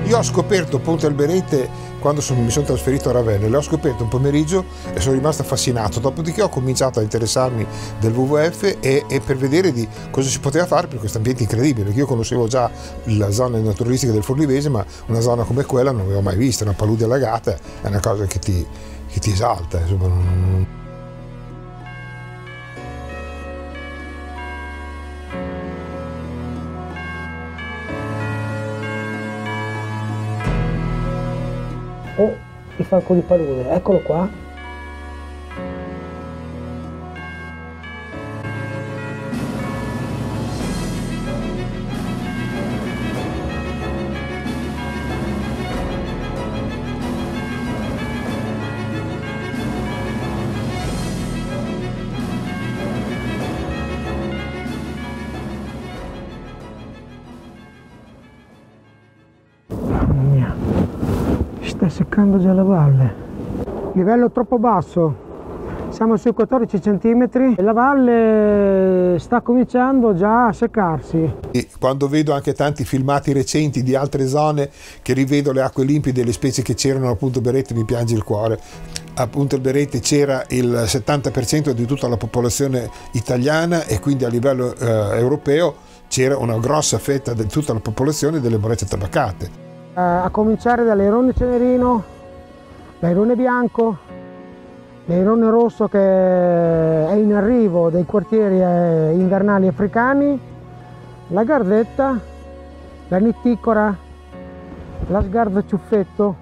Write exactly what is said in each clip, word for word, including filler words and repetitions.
Io ho scoperto Ponte Alberete quando sono, mi sono trasferito a Ravenna, l'ho scoperto un pomeriggio e sono rimasto affascinato, dopodiché ho cominciato a interessarmi del W W F e, e per vedere di cosa si poteva fare per questo ambiente incredibile, perché io conoscevo già la zona naturalistica del Forlivese, ma una zona come quella non l'avevo mai vista, una palude allagata è una cosa che ti, che ti esalta, insomma. Non... Oh, il falco di palude, eccolo qua. Mamma mia. Sta seccando già la valle. Livello troppo basso, siamo sui quattordici centimetri e la valle sta cominciando già a seccarsi. E quando vedo anche tanti filmati recenti di altre zone che rivedo le acque limpide e le specie che c'erano a Punta Alberete, mi piange il cuore. A Punta Alberete c'era il settanta per cento di tutta la popolazione italiana e quindi a livello eh, europeo c'era una grossa fetta di tutta la popolazione delle morecce tabaccate. A cominciare dall'airone cenerino, l'airone bianco, l'airone rosso che è in arrivo dei quartieri invernali africani, la gardetta, la nitticora, la sgarza ciuffetto,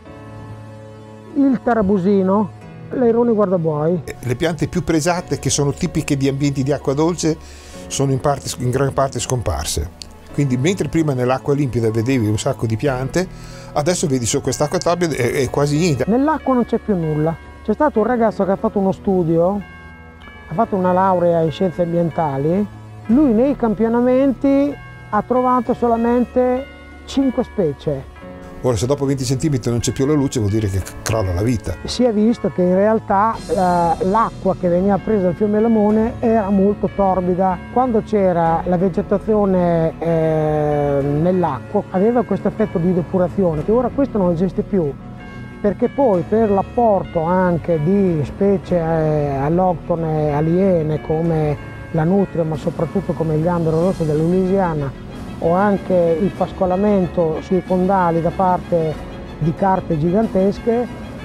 il tarabusino, l'airone guardabuoi. Le piante più pregiate, che sono tipiche di ambienti di acqua dolce, sono in, parte, in gran parte scomparse. Quindi mentre prima nell'acqua limpida vedevi un sacco di piante, adesso vedi su quest'acqua torbida e quasi niente. Nell'acqua non c'è più nulla. C'è stato un ragazzo che ha fatto uno studio, ha fatto una laurea in scienze ambientali, lui nei campionamenti ha trovato solamente cinque specie. Ora, se dopo venti centimetri non c'è più la luce, vuol dire che crolla la vita. Si è visto che in realtà eh, l'acqua che veniva presa dal fiume Lamone era molto torbida. Quando c'era la vegetazione eh, nell'acqua aveva questo effetto di depurazione, che ora questo non esiste più, perché poi per l'apporto anche di specie eh, alloctone aliene come la nutria, ma soprattutto come il gambero rosso della Louisiana, o anche il pascolamento sui fondali da parte di carpe gigantesche,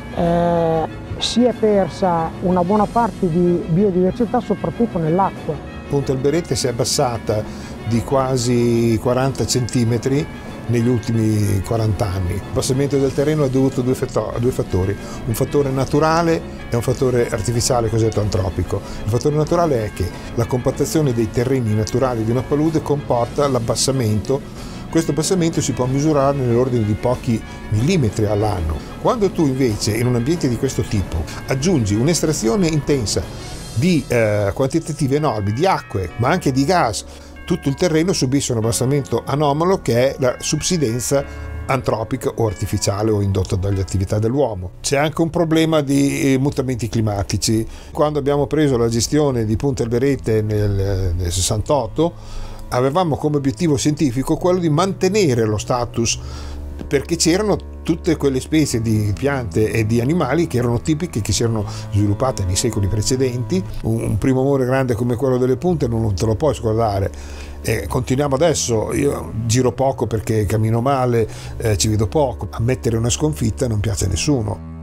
eh, si è persa una buona parte di biodiversità, soprattutto nell'acqua. Punta Alberete si è abbassata di quasi quaranta centimetri negli ultimi quaranta anni. Il abbassamento del terreno è dovuto a due, a due fattori, un fattore naturale e un fattore artificiale cosiddetto antropico. Il fattore naturale è che la compattazione dei terreni naturali di una palude comporta l'abbassamento. Questo abbassamento si può misurare nell'ordine di pochi millimetri all'anno. Quando tu invece in un ambiente di questo tipo aggiungi un'estrazione intensa di eh, quantitativi enormi di acque ma anche di gas, tutto il terreno subisce un abbassamento anomalo che è la subsidenza antropica o artificiale o indotta dalle attività dell'uomo. C'è anche un problema di mutamenti climatici. Quando abbiamo preso la gestione di Punta Alberete nel, nel sessantotto avevamo come obiettivo scientifico quello di mantenere lo status, perché c'erano tutte quelle specie di piante e di animali che erano tipiche, che si erano sviluppate nei secoli precedenti. Un primo amore grande come quello delle punte non te lo puoi scordare. E continuiamo adesso. Io giro poco perché cammino male, eh, ci vedo poco. Ammettere una sconfitta non piace a nessuno.